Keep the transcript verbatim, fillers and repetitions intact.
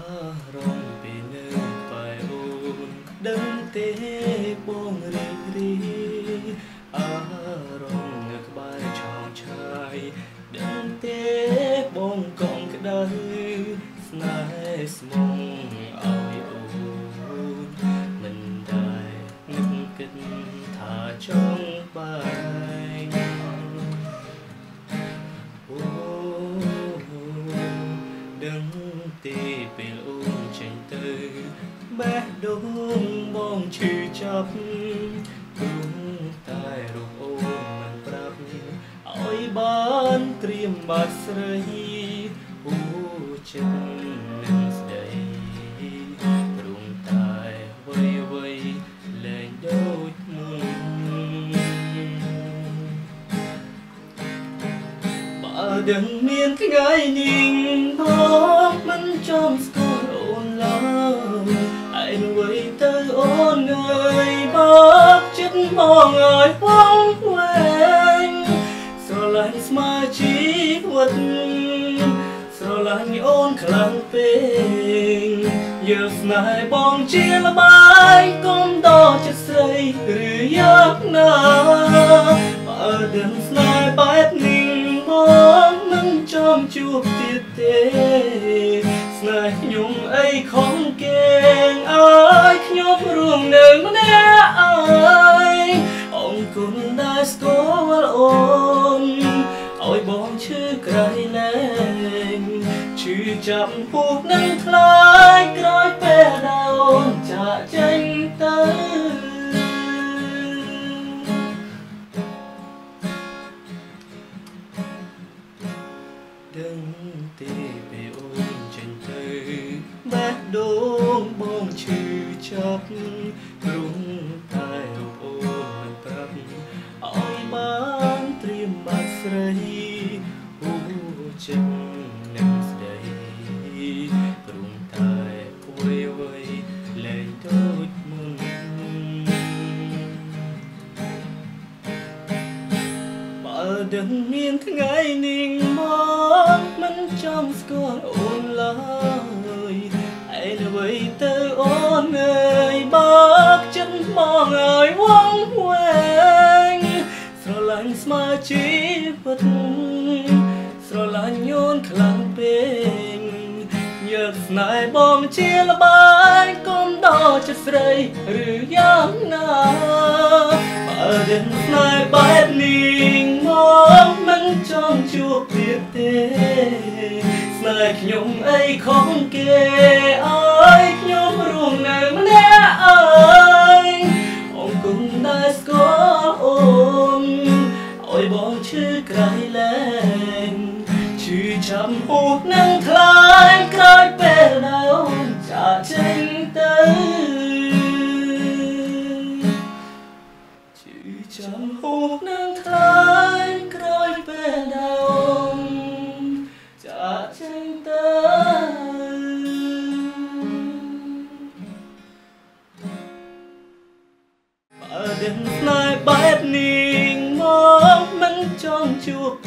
រំពីនៅបែអូនដឹងទេបងរីករាយអារម្មណ៍នៅក្បែរឆោមឆាយដឹងទេបងកងក្ដៅស្នេហ៍ស្មងឲ្យអូនមិនដែរនឹកគិតថាចង់បាយអូដឹងទេពេលអូនចេញទៅបេះដូងបងឈឺចាប់ព្រោះតែរូបអូនមិនប្រាប់ឲ្យបានត្រៀមបាត់ស្រីអូចិត្តនឹងស្ដីព្រមតែវ័យវ័យលែងដូចមុនបើដឹងមានថ្ងៃនេះបងមិនចំស្គាល់អូនឡើយឯងវ័យទៅអូនអើយបើចិត្តមកឲ្យបងវែងស្រឡាញ់ស្មើជីវិតស្រឡាញ់អូនខ្លាំងពេកយកស្នេហ៍បងជាល្បែងកុំដកចិត្តស្រីឬយកណាបើដឹងស្នេហ៍បែបនេះបងមិនចំជួបទៀតទេស្នេហ៍ខ្ញុំអីខំគេងអើយខ្ញុំរួមនៅម្នាក់អើយអរគុណដែលស្គាល់អូនឲ្យបងឈឺក្រៃលែងឈឺចាប់ពុះនឹងខ្លាយក្រោយពេលដែលអូនចាក់ចេញទៅដឹងទេពេលអូនចេញទៅបេះដូងបងឈឺចាប់ព្រមតែរូបអូនមិនប្រាប់ឲ្យបានត្រៀមបាត់ស្រីអូចិត្តនឹងស្ដីព្រមតែវ័យវ័យលែងដូចមុនបើដឹងមានថ្ងៃនេះមកមិនចំស្គាល់អូនឡើយឯនៅវ័យទៅអូនអើយបើកចិត្តមកឲ្យវងវែងស្រឡាញ់ស្មើជីវិតស្រឡាញ់អូនខ្លាំងពេកយកស្នេហ៍បងជាល្បែងកុំដកចិត្តស្រីឬយ៉ាងណាបើដឹងស្នេហ៍បែបនេះមកមិនចង់ជួបទៀតទេស្នេហ៍ខ្ញុំអីខំគេអើយខ្ញុំរួមនៅម្នាក់អើយអរគុណដែលស្គាល់អូនឲ្យបងឈឺក្រៃលែងឈឺចាំពុះនឹងខ្លាយក្រោយពេលដែលអូនចាក់ចេញទៅឈឺចាំពុះនឹងខ្លាយក្រោយពេលដែលអូនចាក់ចេញទៅបើដឹងស្នេហ៍បែបនេះមកមិនចង់ជួប